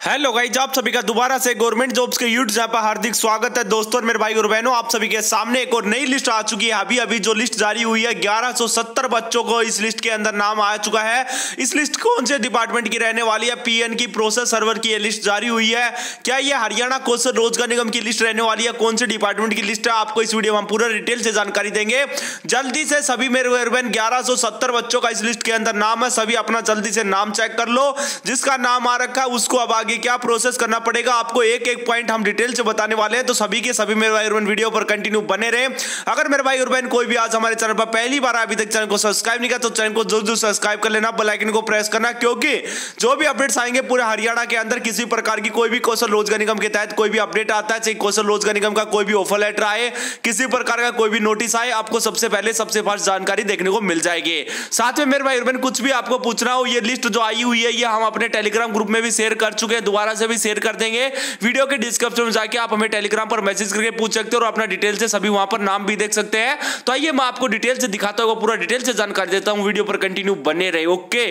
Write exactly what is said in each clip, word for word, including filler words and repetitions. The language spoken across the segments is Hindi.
हेलो गाइस, आप सभी का दोबारा से गवर्नमेंट जॉब्स के यूट्यूब चैनल पर हार्दिक स्वागत है दोस्तों। मेरे भाई और बहनों, आप सभी के सामने एक और नई लिस्ट आ चुकी है। अभी अभी जो लिस्ट जारी हुई है, ग्यारह सौ सत्तर बच्चों को इस लिस्ट के अंदर नाम आ चुका है। इस लिस्ट कौन से डिपार्टमेंट की रहने वाली है? पीएन की प्रोसेस सर्वर की ये लिस्ट जारी हुई है। क्या ये हरियाणा कौशल रोजगार निगम की लिस्ट रहने वाली है? कौन से डिपार्टमेंट की लिस्ट है, आपको इस वीडियो में हम पूरा डिटेल से जानकारी देंगे। जल्दी से सभी मेरे भाई बहन, ग्यारह सौ सत्तर बच्चों का इस लिस्ट के अंदर नाम है। सभी अपना जल्दी से नाम चेक कर लो। जिसका नाम आ रखा है उसको अब आगे क्या प्रोसेस करना पड़ेगा, आपको एक एक पॉइंट हम डिटेल से बताने वाले हैं। तो सभी के सभी मेरे भाई और बहन वीडियो पर कंटिन्यू बने रहे। अगर मेरे भाई और बहन कोई भी आज हमारे चैनल पर पहली बार अभी तक चैनल को सब्सक्राइब नहीं किया तो चैनल को जरूर जरूर सब्सक्राइब कर लेना, बेल आइकन को प्रेस करना, क्योंकि जो भी अपडेट्स आएंगे पूरे हरियाणा के अंदर किसी प्रकार की कोई भी कौशल रोजगार निगम के तहत कोई भी अपडेट आता है, चाहे कौशल रोजगार निगम का कोई भी ऑफर लेटर आए, किसी प्रकार का कोई भी नोटिस आए, आपको सबसे पहले सबसे फास्ट जानकारी देखने को मिल जाएगी। साथ में मेरे भाई और बहन कुछ भी आपको पूछना हो, ये लिस्ट जो आई हुई है ये हम अपने टेलीग्राम ग्रुप में भी शेयर कर चुके हैं, दोबारा से भी शेयर कर देंगे। वीडियो के डिस्क्रिप्शन में जाके आप हमें टेलीग्राम पर मैसेज करके पूछ सकते हो और अपना डिटेल से सभी वहां पर नाम भी देख सकते हैं। तो आइए मैं आपको डिटेल से दिखाता हूं, पूरा डिटेल से जानकारी देता हूं। वीडियो पर कंटिन्यू बने रहे। ओके,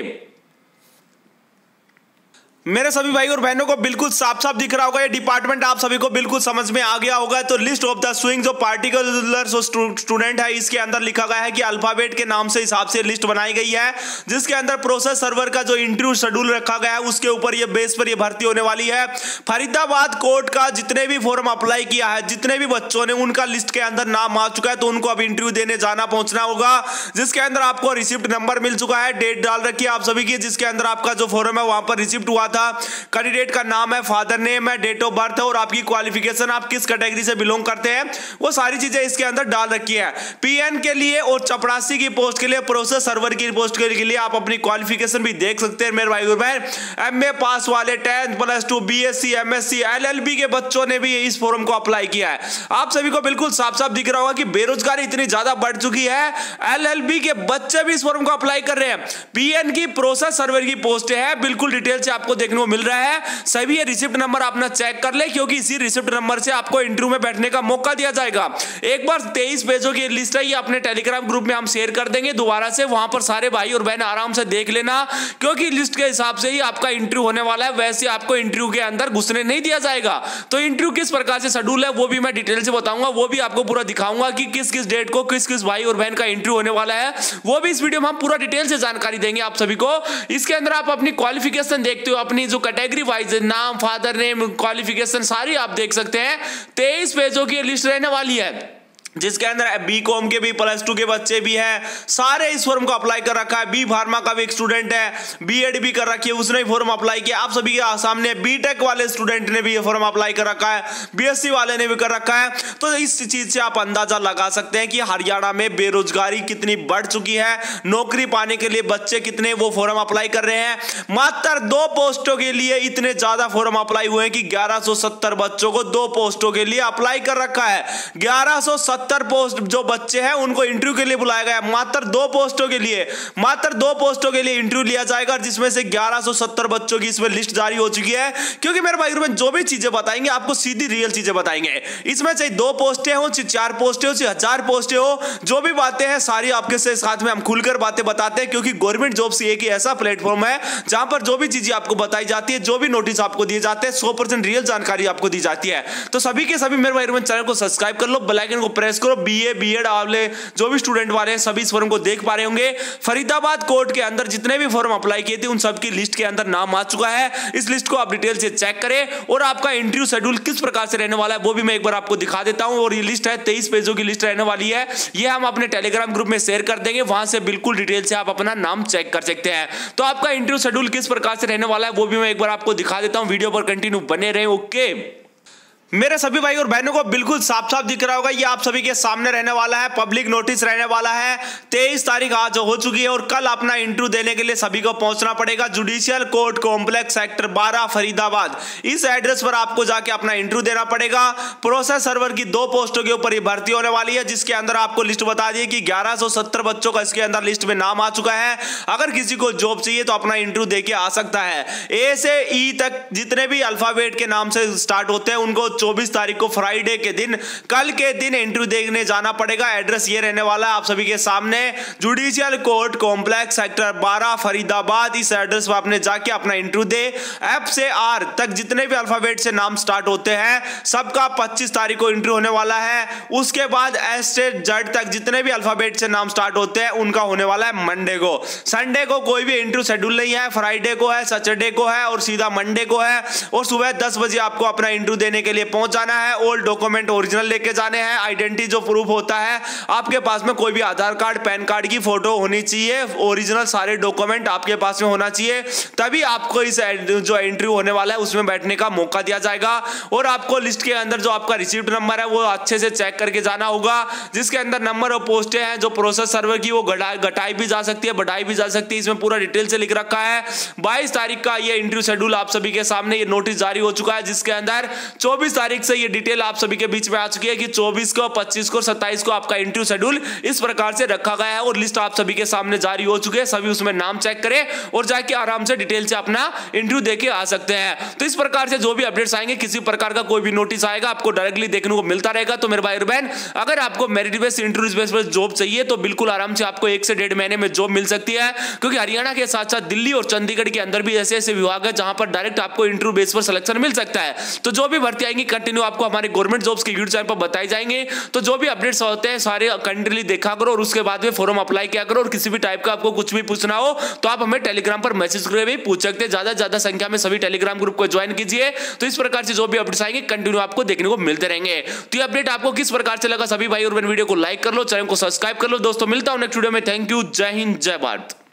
मेरे सभी भाई और बहनों को बिल्कुल साफ साफ दिख रहा होगा, ये डिपार्टमेंट आप सभी को बिल्कुल समझ में आ गया होगा। तो लिस्ट ऑफ द स्विंग जो पार्टिकुलर स्टूडेंट है, इसके अंदर लिखा गया है कि अल्फाबेट के नाम से हिसाब से लिस्ट बनाई गई है, जिसके अंदर प्रोसेस सर्वर का जो इंटरव्यू शेड्यूल रखा गया है उसके ऊपर ये बेस पर ये भर्ती होने वाली है। फरीदाबाद कोर्ट का जितने भी फॉर्म अप्लाई किया है, जितने भी बच्चों ने, उनका लिस्ट के अंदर नाम आ चुका है। तो उनको अब इंटरव्यू देने जाना पहुंचना होगा, जिसके अंदर आपको रिसिप्ट नंबर मिल चुका है, डेट डाल रखी है आप सभी की, जिसके अंदर आपका जो फॉर्म है वहां पर रिसिप्ट हुआ था। कैंडिडेट का नाम है, फादर नेम है, डेट ऑफ बर्थ है और आपकी क्वालिफिकेशन, आप किस कैटेगरी से बिलोंग करते हैं, वो सारी चीजें इसके अंदर डाल रखी है। पीएन के लिए और चपरासी की पोस्ट के लिए, प्रोसेस सर्वर की पोस्ट के लिए आप अपनी क्वालिफिकेशन भी देख सकते हैं मेरे भाई और बहन। एमए पास वाले, tenth plus two, BSc, MSc, LLB के बच्चों ने भी इस फॉर्म को अप्लाई किया है। आप सभी को बिल्कुल साफ साफ दिख रहा होगा कि बेरोजगारी इतनी ज्यादा बढ़ चुकी है, एलएलबी के बच्चे भी इस फॉर्म को अप्लाई कर रहे हैं। पीएन की प्रोसेस सर्वर की पोस्ट है, बिल्कुल डिटेल से आपको देखने को मिल रहा है। सभी ये रिसिप्ट नंबर अपना चेक कर ले, क्योंकि इसी रिसिप्ट नंबर से आपको इंटरव्यू में बैठने का मौका दिया जाएगा। एक बार तेईस पेजों की लिस्ट है, ये अपने टेलीग्राम ग्रुप में हम शेयर कर देंगे दोबारा से, वहां पर सारे भाई और बहन आराम से देख लेना, क्योंकि लिस्ट के हिसाब से ही आपका इंटरव्यू होने वाला है। वैसे आपको इंटरव्यू के अंदर घुसने नहीं दिया जाएगा। तो इंटरव्यू किस प्रकार से शेड्यूल है वो भी मैं डिटेल से बताऊंगा, वो भी आपको पूरा दिखाऊंगा कि किस किस डेट को किस किस भाई और बहन का इंटरव्यू होने वाला है, वो भी इस वीडियो में हम पूरा डिटेल से जानकारी देंगे आप सभी को। इसके अंदर आप अपनी क्वालिफिकेशन देखते हो, अपनी जो कैटेगरी वाइज नाम, फादर नेम, क्वालिफिकेशन सारी आप देख सकते हैं। तेईस पेजों की लिस्ट रहने वाली है, जिसके अंदर बी कॉम के भी, प्लस टू के बच्चे भी हैं, सारे इस फॉर्म को अप्लाई कर रखा है। बी फार्मा का भी एक स्टूडेंट है, बीएड भी कर रखी है, उसने भी फॉर्म अप्लाई किया। आप सभी के सामने बीटेक वाले स्टूडेंट ने भी ये फॉर्म अप्लाई कर रखा है, बीएससी वाले ने भी कर रखा है। तो इस चीज से आप अंदाजा लगा सकते हैं कि हरियाणा में बेरोजगारी कितनी बढ़ चुकी है, नौकरी पाने के लिए बच्चे कितने वो फॉर्म अप्लाई कर रहे हैं। मात्र दो पोस्टों के लिए इतने ज्यादा फॉर्म अप्लाई हुए हैं कि ग्यारह सौ सत्तर बच्चों को दो पोस्टों के लिए अप्लाई कर रखा है। ग्यारह सौ सत्तर पोस्ट जो बच्चे हैं उनको इंटरव्यू के लिए बुलाया गया, मात्र दो पोस्टों के लिए, मात्र दो पोस्टों के लिए इंटरव्यू लिया जाएगा, जिसमें से ग्यारह सौ सत्तर बच्चों की इसमें लिस्ट जारी हो चुकी है। क्योंकि मेरे भाई बहन जो भी चीजें बताएंगे आपको सीधी रियल चीजें बताएंगे। इसमें चाहे दो पोस्टें हो, चाहे चार पोस्टें हो, चाहे हजार पोस्टें हो, जो भी बातें हैं सारी आपके से साथ में हम खुलकर बातें बताते हैं, क्योंकि गवर्नमेंट जॉब्स एक ही ऐसा प्लेटफॉर्म है जहां पर जो भी चीजें आपको बताई जाती है, जो भी नोटिस आपको दिए जाते हैं, सौ परसेंट रियल जानकारी आपको दी जाती है। तो सभी के सभी मेरे भाई बहन चैनल को सब्सक्राइब कर लो, बेल आइकन को प्रेस करो। बीए बीएड वाले जो भी स्टूडेंट वाले हैं सभी इस फॉर्म को देख पा रहे होंगे। फरीदाबाद कोर्ट के अंदर जितने भी फॉर्म अप्लाई किए थे उन सबकी लिस्ट के अंदर नाम आ चुका है। इस लिस्ट को आप डिटेल से चेक करें और आपका इंटरव्यू शेड्यूल किस प्रकार से रहने वाला है वो भी मैं एक बार आपको दिखा देता हूं। और ये लिस्ट है, तेईस पेजों की लिस्ट रहने वाली है, ये हम अपने टेलीग्राम ग्रुप में शेयर कर देंगे, वहां से बिल्कुल डिटेल से आप अपना नाम चेक कर सकते हैं। तो आपका इंटरव्यू शेड्यूल किस प्रकार से रहने वाला है वो भी मैं एक बार आपको दिखा देता हूं। वीडियो पर कंटिन्यू बने रहें। ओके, मेरे सभी भाई और बहनों को बिल्कुल साफ साफ दिख रहा होगा, ये आप सभी के सामने रहने वाला है, पब्लिक नोटिस रहने वाला है। तेईस तारीख आज हो चुकी है और कल अपना इंटरव्यू देने के लिए सभी को पहुंचना पड़ेगा। जुडिशियल कोर्ट कॉम्प्लेक्स सेक्टर बारह फरीदाबाद, इस एड्रेस पर आपको जाके अपना इंटरव्यू देना पड़ेगा। प्रोसेस सर्वर की दो पोस्टों के ऊपर ये भर्ती होने वाली है, जिसके अंदर आपको लिस्ट बता दी कि ग्यारह सौ सत्तर बच्चों का इसके अंदर लिस्ट में नाम आ चुका है। अगर किसी को जॉब चाहिए तो अपना इंटरव्यू देके आ सकता है। ए से ई तक जितने भी अल्फाबेट के नाम से स्टार्ट होते हैं उनको चौबीस तारीख को फ्राइडे के दिन कल के दिन इंटरव्यू देखने जाना पड़ेगा। एड्रेस ये रहने वाला है आप सभी के सामने, जुडिशियल कोर्ट कॉम्प्लेक्स सेक्टर बारह फरीदाबाद। इस एड्रेस पर आपने जाके अपना इंटरव्यू दे। एफ से आर तक जितने भी अल्फाबेट से नाम स्टार्ट होते हैं सबका पच्चीस तारीख को इंटरव्यू होने वाला है। उसके बाद एस से जेड तक जितने भी अल्फाबेट से नाम स्टार्ट होते हैं उनका होने वाला है मंडे को। संडे को कोई भी इंटरव्यू शेड्यूल नहीं है, फ्राइडे को है, सैटरडे को है और सीधा मंडे को है। और सुबह दस बजे आपको अपना इंटरव्यू देने के लिए पहुंच जाना है। ओल्ड डॉक्यूमेंट ओरिजिनल लेके जाने हैं। आइडेंटिटी जो प्रूफ होता है आपके पास में कोई भी आधार कार्ड पैन कार्ड की फोटो होनी चाहिए, ओरिजिनल सारे डॉक्यूमेंट आपके पास में होना चाहिए, तभी आपको इस जो इंटरव्यू होने वाला है उसमें बैठने का मौका दिया जाएगा। और आपको लिस्ट के अंदर जो आपका रिसीव्ड नंबर है वो अच्छे से चेक करके जाना होगा, जिसके अंदर नंबर और पोस्टें हैं जो प्रोसेस सर्वर की वो घटाई भी जा सकती है, बढ़ाई भी जा सकती है। इसमें पूरा डिटेल से लिख रखा है। बाईस तारीख का ये इंटरव्यू शेड्यूल आप सभी के सामने ये नोटिस जारी हो चुका है, जिसके अंदर चौबीस तारीख से ये डिटेल आप सभी के बीच में आ चुकी है कि चौबीस को, पच्चीस को, सत्ताईस को आपका इंटरव्यू शेड्यूल इस प्रकार से रखा गया है। और लिस्ट आप सभी के सामने जारी हो चुकी है। सभी उसमें नाम चेक करें और जाके आराम से डिटेल से अपना इंटरव्यू देके आ सकते हैं। तो इस प्रकार से जो भी अपडेट्स आएंगे, किसी प्रकार का कोई भी नोटिस आएगा आपको डायरेक्टली देखने को मिलता रहेगा। तो मेरे भाई और बहन, अगर आपको मेरिट बेस्ड इंटरव्यू बेस पर जॉब चाहिए तो बिल्कुल आराम से आपको एक से डेढ़ महीने में जॉब मिल सकती है, क्योंकि हरियाणा के साथ साथ दिल्ली और चंडीगढ़ के अंदर भी ऐसे ऐसे विभाग है जहां पर डायरेक्ट आपको इंटरव्यू बेस पर सिलेक्शन मिल सकता है। तो जो भी भर्ती आएंगी कंटिन्यू आपको हमारे गवर्नमेंट जॉब्स के यूट्यूब चैनल पर बताई जाएंगे। तो जो भी अपडेट्स होते हैं सारे कंटिन्यूली देखा करो और उसके बाद में फॉर्म अप्लाई किया करो। और किसी भी टाइप का आपको कुछ भी पूछना हो तो आप हमें टेलीग्राम पर मैसेज करके भी पूछ सकते हैं। ज्यादा से ज्यादा संख्या में सभी टेलीग्राम ग्रुप को ज्वाइन कीजिए। तो इस प्रकार से जो भी अपडेट्स आएंगे कंटिन्यू आपको देखने को मिलते रहेंगे। तो ये अपडेट आपको किस प्रकार से लगा सभी भाई और बहन, वीडियो को लाइक कर लो, चैनल को सब्सक्राइब कर लो। दोस्तों मिलता हूं नेक्स्ट वीडियो में। थैंक यू, जय हिंद, जय भारत।